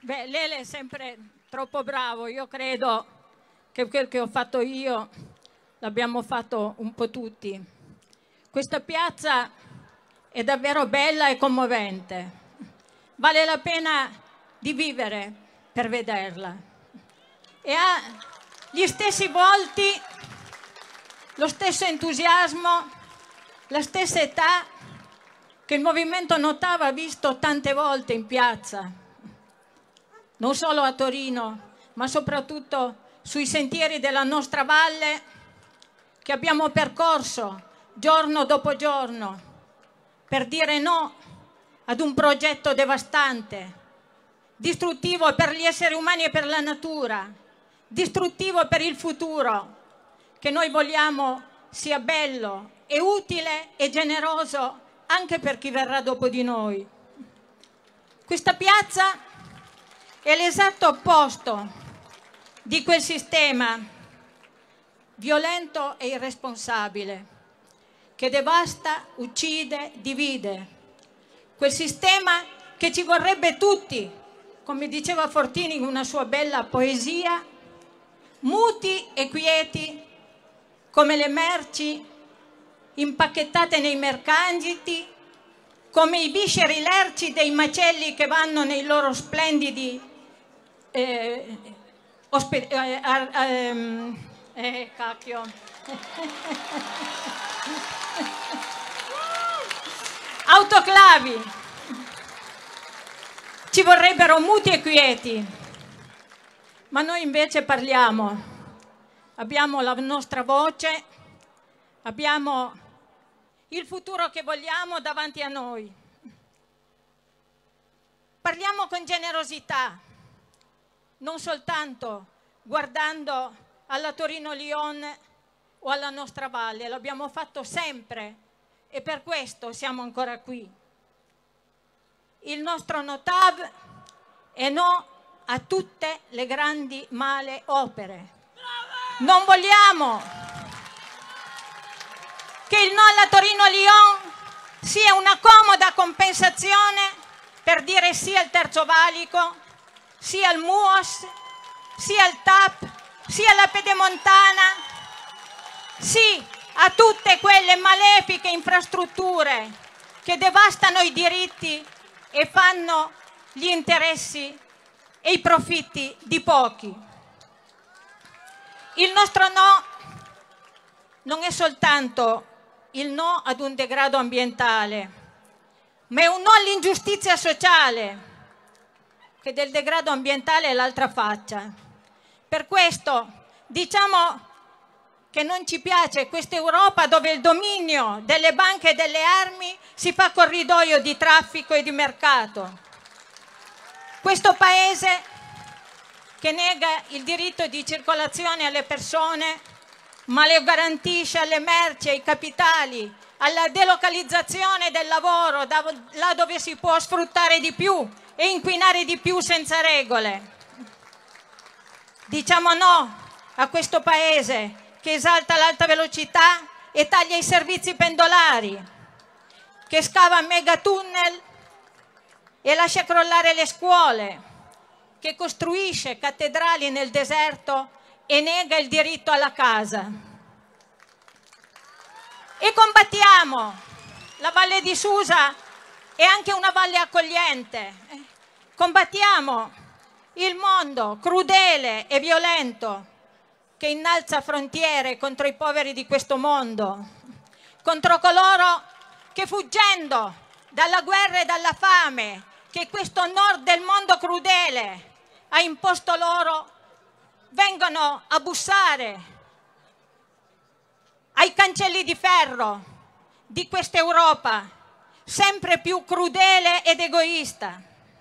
Beh, Lele è sempre troppo bravo. Io credo che quel che ho fatto io l'abbiamo fatto un po' tutti. Questa piazza è davvero bella e commovente. Vale la pena di vivere per vederla. E ha gli stessi volti, lo stesso entusiasmo, la stessa età che il movimento Notava ha visto tante volte in piazza, non solo a Torino, ma soprattutto sui sentieri della nostra valle che abbiamo percorso giorno dopo giorno per dire no ad un progetto devastante, distruttivo per gli esseri umani e per la natura, distruttivo per il futuro che noi vogliamo sia bello e utile e generoso anche per chi verrà dopo di noi. Questa piazza è l'esatto opposto di quel sistema violento e irresponsabile che devasta, uccide, divide. Quel sistema che ci vorrebbe tutti, come diceva Fortini in una sua bella poesia, muti e quieti come le merci impacchettate nei mercantili, come i visceri lerci dei macelli che vanno nei loro splendidi autoclavi. Ci vorrebbero muti e quieti, ma noi invece parliamo, abbiamo la nostra voce, abbiamo il futuro che vogliamo davanti a noi. Parliamo con generosità, non soltanto guardando alla Torino-Lione o alla nostra valle, l'abbiamo fatto sempre e per questo siamo ancora qui. Il nostro Notav è no a tutte le grandi male opere. Non vogliamo che il no alla Torino-Lione sia una comoda compensazione per dire sì al Terzo Valico, sì al MUOS, sì al TAP, sì alla Pedemontana, sì a tutte quelle malefiche infrastrutture che devastano i diritti e fanno gli interessi e i profitti di pochi. Il nostro no non è soltanto il no ad un degrado ambientale, ma è un no all'ingiustizia sociale, che del degrado ambientale è l'altra faccia. Per questo diciamo che non ci piace questa Europa dove il dominio delle banche e delle armi si fa corridoio di traffico e di mercato. Questo paese che nega il diritto di circolazione alle persone, ma le garantisce alle merci, ai capitali, alla delocalizzazione del lavoro, là dove si può sfruttare di più e inquinare di più senza regole. Diciamo no a questo paese che esalta l'alta velocità e taglia i servizi pendolari, che scava megatunnel e lascia crollare le scuole, che costruisce cattedrali nel deserto e nega il diritto alla casa. E combattiamo. La Valle di Susa è anche una valle accogliente. Combattiamo il mondo crudele e violento che innalza frontiere contro i poveri di questo mondo, contro coloro che fuggendo dalla guerra e dalla fame che questo nord del mondo crudele ha imposto loro, vengono a bussare ai cancelli di ferro di questa Europa sempre più crudele ed egoista.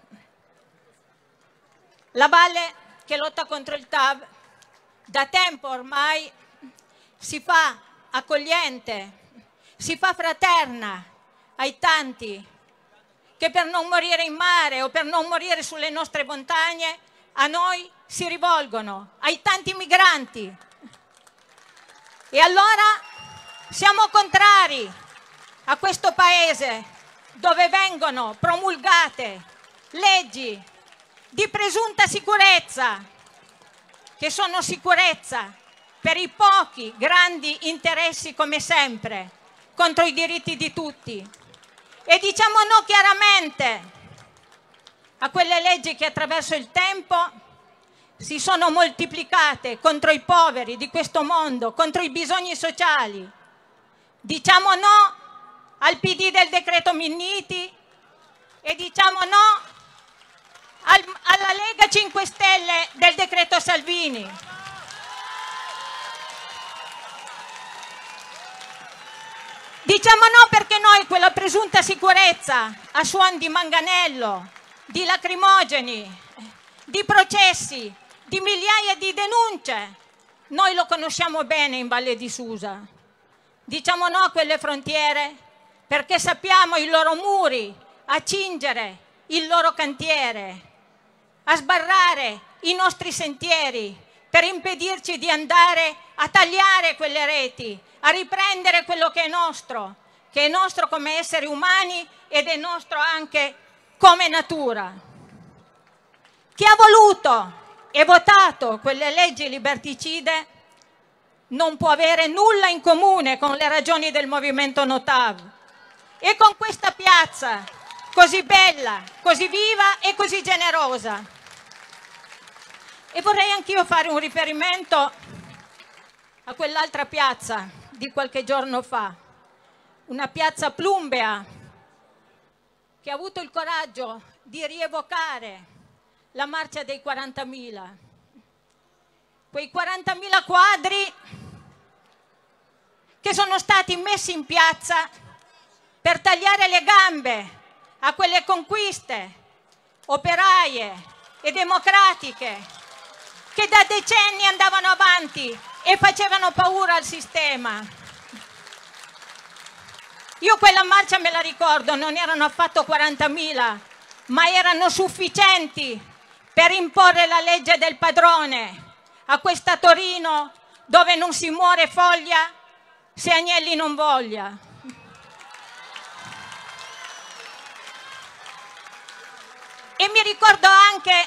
La Valle che lotta contro il TAV da tempo ormai si fa accogliente, si fa fraterna ai tanti che per non morire in mare o per non morire sulle nostre montagne a noi si rivolgono, ai tanti migranti. E allora siamo contrari a questo paese dove vengono promulgate leggi di presunta sicurezza, che sono sicurezza per i pochi grandi interessi, come sempre, contro i diritti di tutti. E diciamo no chiaramente a quelle leggi che attraverso il tempo si sono moltiplicate contro i poveri di questo mondo, contro i bisogni sociali. Diciamo no al PD del decreto Minniti e diciamo no alla Lega 5 Stelle del decreto Salvini. Diciamo no perché noi quella presunta sicurezza a suon di manganello, di lacrimogeni, di processi, di migliaia di denunce, noi lo conosciamo bene in Valle di Susa. Diciamo no a quelle frontiere perché sappiamo i loro muri a cingere il loro cantiere, a sbarrare i nostri sentieri per impedirci di andare a tagliare quelle reti, a riprendere quello che è nostro come esseri umani ed è nostro anche come natura. Chi ha voluto e votato quelle leggi liberticide non può avere nulla in comune con le ragioni del movimento No TAV e con questa piazza così bella, così viva e così generosa. E vorrei anch'io fare un riferimento a quell'altra piazza di qualche giorno fa, una piazza plumbea che ha avuto il coraggio di rievocare la marcia dei 40.000. Quei 40.000 quadri che sono stati messi in piazza per tagliare le gambe a quelle conquiste operaie e democratiche che da decenni andavano avanti e facevano paura al sistema. Io quella marcia me la ricordo, non erano affatto 40.000, ma erano sufficienti per imporre la legge del padrone a questa Torino dove non si muore foglia se Agnelli non voglia. E mi ricordo anche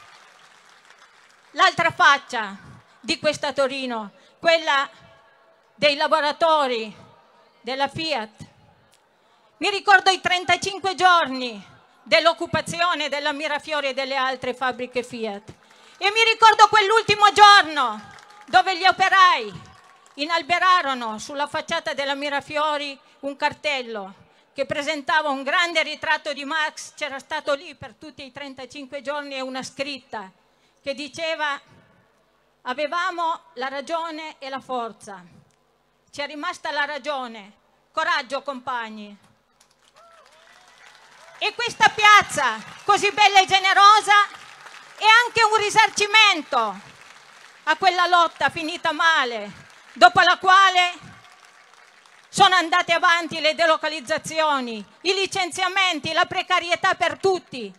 l'altra faccia di questa Torino, quella dei lavoratori della Fiat. Mi ricordo i 35 giorni dell'occupazione della Mirafiori e delle altre fabbriche Fiat. E mi ricordo quell'ultimo giorno dove gli operai inalberarono sulla facciata della Mirafiori un cartello che presentava un grande ritratto di Marx, c'era stato lì per tutti i 35 giorni, e una scritta che diceva: avevamo la ragione e la forza, ci è rimasta la ragione, coraggio compagni. E questa piazza così bella e generosa è anche un risarcimento a quella lotta finita male, dopo la quale sono andate avanti le delocalizzazioni, i licenziamenti, la precarietà per tutti,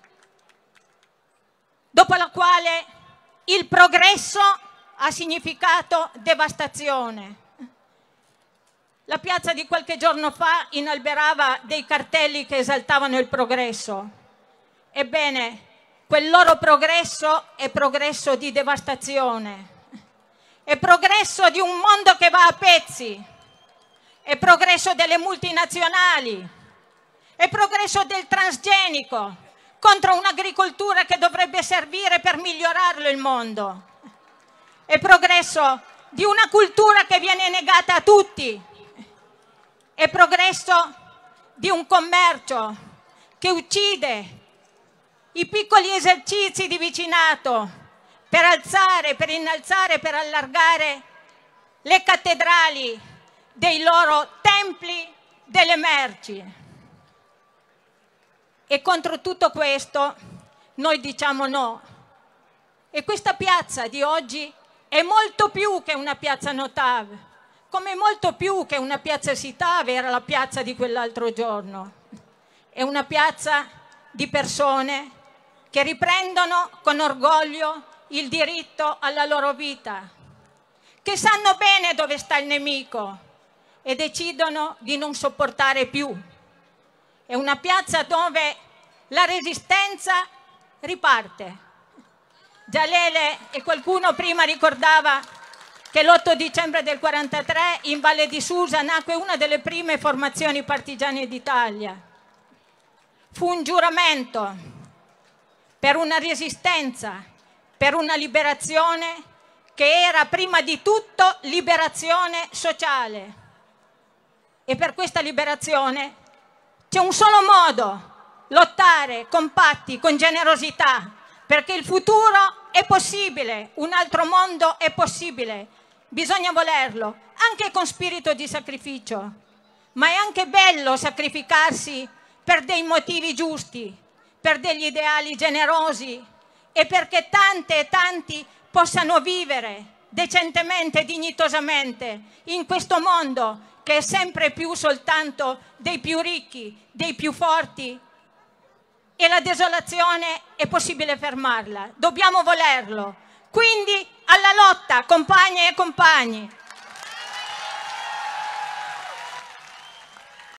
dopo la quale il progresso ha significato devastazione. La piazza di qualche giorno fa inalberava dei cartelli che esaltavano il progresso. Ebbene, quel loro progresso è progresso di devastazione, è progresso di un mondo che va a pezzi, è progresso delle multinazionali, è progresso del transgenico contro un'agricoltura che dovrebbe servire per migliorarlo il mondo, è progresso di una cultura che viene negata a tutti, è progresso di un commercio che uccide i piccoli esercizi di vicinato per alzare, per innalzare, per allargare le cattedrali dei loro templi delle merci. E contro tutto questo noi diciamo no. E questa piazza di oggi è molto più che una piazza No TAV, come molto più che una piazza Sitave era la piazza di quell'altro giorno. È una piazza di persone che riprendono con orgoglio il diritto alla loro vita, che sanno bene dove sta il nemico e decidono di non sopportare più. È una piazza dove la resistenza riparte, Gialele, e qualcuno prima ricordava che l'8 dicembre del 43 in Valle di Susa nacque una delle prime formazioni partigiane d'Italia. Fu un giuramento per una resistenza, per una liberazione che era prima di tutto liberazione sociale. E per questa liberazione c'è un solo modo: lottare compatti, con generosità, perché il futuro è possibile, un altro mondo è possibile. Bisogna volerlo, anche con spirito di sacrificio. Ma è anche bello sacrificarsi per dei motivi giusti, per degli ideali generosi e perché tante e tanti possano vivere decentemente e dignitosamente in questo mondo che è sempre più soltanto dei più ricchi, dei più forti, e la desolazione è possibile fermarla. Dobbiamo volerlo. Quindi alla lotta, compagne e compagni!